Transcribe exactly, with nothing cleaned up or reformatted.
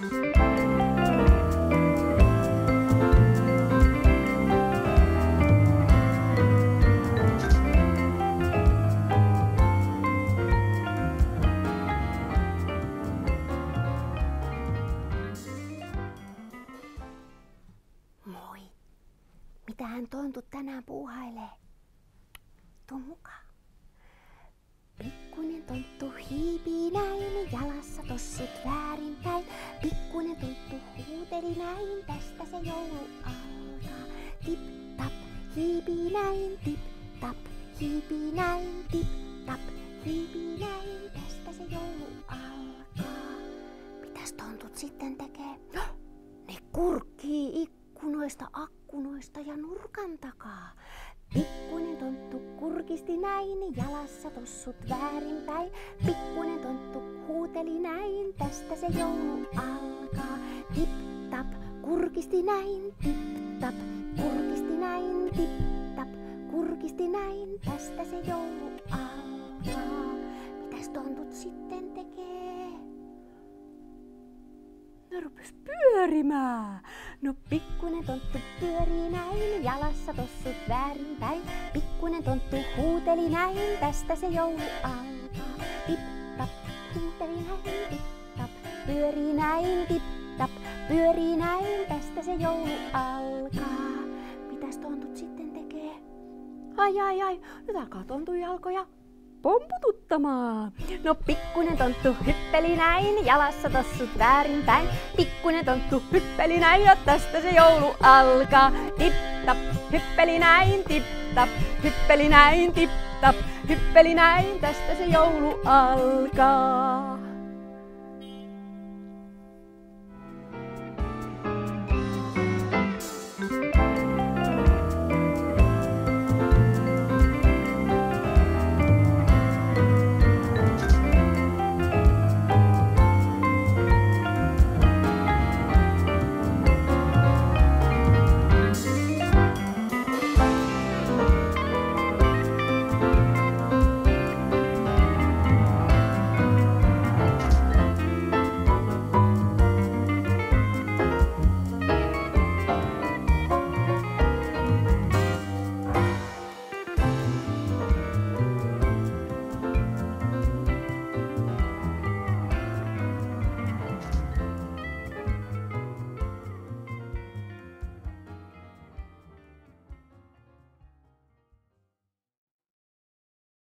Moi. Mitähän tontut tänään puuhailee? Tuu mukaan. Pikkunen tonttu hiipii näin, jalassa tossut väärinpäin. Pikkunen tonttu huuteli näin, tästä se joulu alkaa. Tip tap, hiipii näin, tip tap, hiipii näin, tip tap, hiipii näin, tästä se joulu alkaa. Mitäs tontut sitten tekee? Ne kurkkii ikkunoista, akkunoista ja nurkan takaa. Pikkunen tonttu kurkisti näin, jalassa tossut väärinpäin. Pikkunen tonttu huuteli näin, tästä se joulu alkaa. Tip tap, kurkisti näin, tip tap, kurkisti näin, tip tap, kurkisti näin, tästä se joulu alkaa. Mitäs tontut sitten tekee? Ne rupes pyörimään. No pikkunen tonttu pyörii näin, jalassa tossut väärinpäin. Pikkunen tonttu huuteli näin, tästä se joulu alkaa. Tip tap, huuteli näin, tip tap, pyörii näin, tip tap, pyörii näin, tästä se joulu alkaa. Mitäs tontut sitten tekee? Ai ai ai, nyt alkaa tontun jalkoja pompututtamaan. No pikkunen tonttu hyppeli näin, jalassa tossut väärinpäin. Pikkunen tonttu hyppeli näin ja tästä se joulu alkaa. Tip tap, hyppeli näin, tip tap, hyppeli näin, tip tap, hyppeli näin, tästä se joulu alkaa.